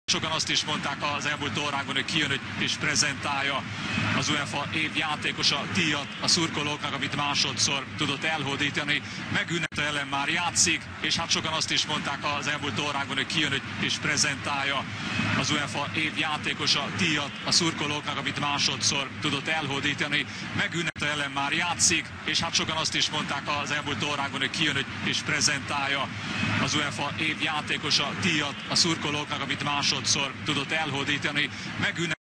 Sokan azt is mondták az elmúlt órákban, hogy kijön és prezentálja az UEFA év játékosa díjat a szurkolóknak, amit másodszor tudott elhódítani. Megünnepelten ellen már játszik, és hát sokan azt is mondták az elmúlt órákban, hogy kijön és prezentálja az UEFA év játékosa díjat a szurkolóknak, amit másodszor tudott elhódítani. Megünnepelten ellen már játszik, és hát sokan azt is mondták az elmúlt órákban, hogy kijön és prezentálja az UEFA év játékosa díjat a szurkolóknak, amit másodszor tudott elhódítani.